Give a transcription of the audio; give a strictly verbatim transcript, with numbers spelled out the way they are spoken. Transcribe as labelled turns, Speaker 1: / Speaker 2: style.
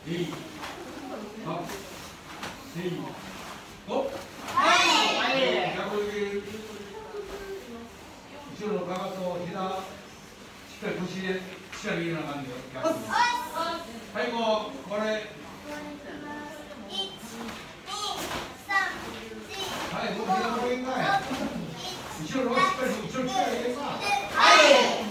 Speaker 1: 이, 밥, 이, 고!
Speaker 2: 빨리!
Speaker 1: 자, 여기 이쪽으로 가서 기다 십팔, 구 시에 시작이 일어나는 거. 아이고, 거래. 아이, 뭐, 내가 모르겠나? 이쪽으로 십팔, 이쪽으로 시작이 되겠나?